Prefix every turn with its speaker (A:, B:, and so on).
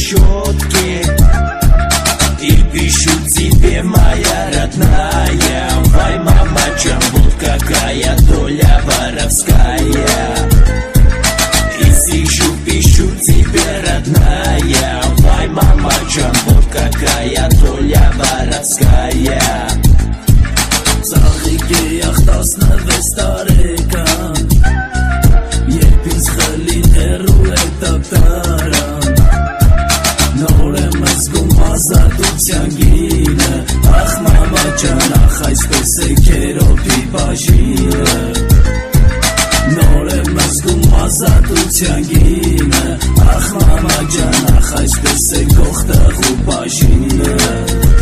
A: щетки и пишу тебе, моя родная. Вай, мама, вот какая доля воровская. И сижу, пишу тебе, родная. Вай, мама, вот какая доля воровская.
B: Ծաղիկի ախտասնվեց տարեկան, երբ ինձ խլին հեռու է տակտարան, նոր եմ զգում ազատության գինը, ախ մամա ջան, ախ այսպես է քերոպի բաժինը, նոր եմ զգում ազատության գինը, ախ մամա ջան, ախ այսպես է գողտղու բաժինը.